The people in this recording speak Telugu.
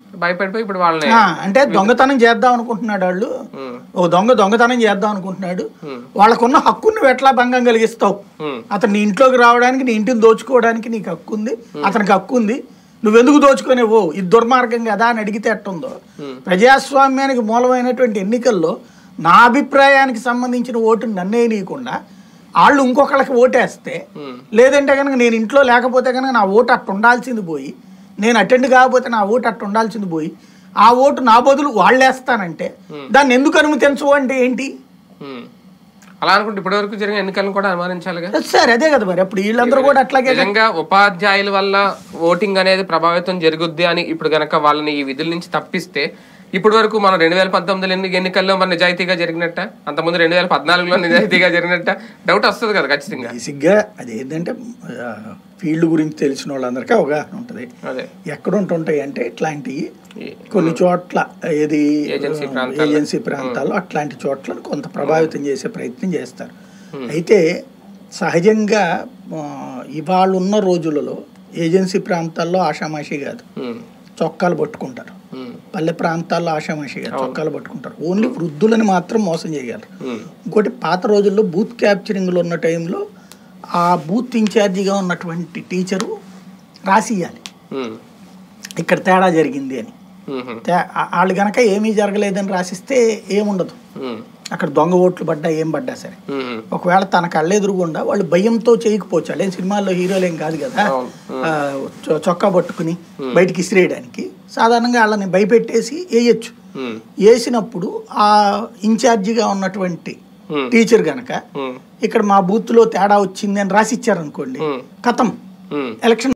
భయపడిపోయి ఇప్పుడు వాళ్ళని అంటే దొంగతనం చేద్దాం అనుకుంటున్నాడు వాళ్ళు. ఓ దొంగతనం చేద్దాం అనుకుంటున్నాడు. వాళ్ళకున్న హక్కుని ఎట్లా భంగం కలిగిస్తావు? అతను నీ ఇంట్లోకి రావడానికి, నీ ఇంటిని దోచుకోవడానికి నీకు హక్కు ఉంది, అతనికి హక్కు ఉంది. నువ్వెందుకు దోచుకునేవో ఇది దుర్మార్గం కదా అని అడిగితే ఎట్టుందో. ప్రజాస్వామ్యానికి మూలమైనటువంటి ఎన్నికల్లో నా అభిప్రాయానికి సంబంధించిన ఓటుని నన్నేయనీయకుండా వాళ్ళు ఇంకొకళ్ళకి ఓటేస్తే, లేదంటే కనుక నేను ఇంట్లో లేకపోతే కనుక నా ఓటు అట్టు ఉండాల్సింది పోయి, నేను అటెండ్ కాకపోతే నా ఓటు అట్టు ఉండాల్సింది పోయి, ఆ ఓటు నా బదులు వాళ్ళు వేస్తానంటే దాన్ని ఎందుకు అనుమతించవు అంటే ఏంటి? అలా అనుకుంటే ఇప్పటి వరకు జరిగిన ఎన్నికలను కూడా అనుమానించాలి కదా సార్. అదే కదా మరి. అప్పుడు వీళ్ళందరూ కూడా అట్లాగే నిజంగా ఉపాధ్యాయుల వల్ల ఓటింగ్ అనేది ప్రభావితం జరుగుద్ది అని ఇప్పుడు గనక వాళ్ళని ఈ విధుల నుంచి తప్పిస్తే, ఇప్పటి వరకు మనం 2019 ఎన్నికల్లో మరి నిజాయితీగా జరిగినట్ట, అంతకుముందు 2014లో నిజాయితీగా జరిగినట్ట డౌట్ వస్తుంది కదా ఖచ్చితంగా. బేసిక్గా అది ఏంటంటే ఫీల్డ్ గురించి తెలిసిన వాళ్ళందరికీ అవగాహన ఉంటుంది. ఎక్కడ ఉంటుంటాయి అంటే ఇట్లాంటివి కొన్ని చోట్ల, ఏది ఏజెన్సీ ప్రాంతాల్లో అట్లాంటి చోట్ల కొంత ప్రభావితం చేసే ప్రయత్నం చేస్తారు. అయితే సహజంగా ఇవాళ ఉన్న రోజులలో ఏజెన్సీ ప్రాంతాల్లో ఆషామాషి కాదు, చొక్కాలు పట్టుకుంటారు. పల్లె ప్రాంతాల్లో ఆషామాషిగా చొక్కాలు పట్టుకుంటారు. ఓన్లీ వృద్ధులని మాత్రం మోసం చేయగలరు. ఇంకోటి, పాత రోజుల్లో బూత్ క్యాప్చరింగ్లో ఉన్న టైంలో ఆ బూత్ ఇన్ఛార్జిగా ఉన్నటువంటి టీచరు రాసియాలి ఇక్కడ తేడా జరిగింది అని. వాళ్ళు కనుక ఏమీ జరగలేదని రాసిస్తే ఏముండదు, అక్కడ దొంగ ఓట్లు పడ్డా ఏం పడ్డా సరే. ఒకవేళ తన కళ్ళెదురుగుండా వాళ్ళు భయంతో చేయకపోవచ్చు, వాళ్ళేం సినిమాల్లో హీరోలు ఏం కాదు కదా చొక్కా పట్టుకుని బయటికి ఇసిరేయడానికి. సాధారణంగా వాళ్ళని భయపెట్టేసి వేయచ్చు. వేసినప్పుడు ఆ ఇన్ఛార్జిగా ఉన్నటువంటి టీచర్ గనక ఇక్కడ మా బూత్ లో తేడా వచ్చింది అని రాసిచ్చారనుకోండి, కథం ఎలక్షన్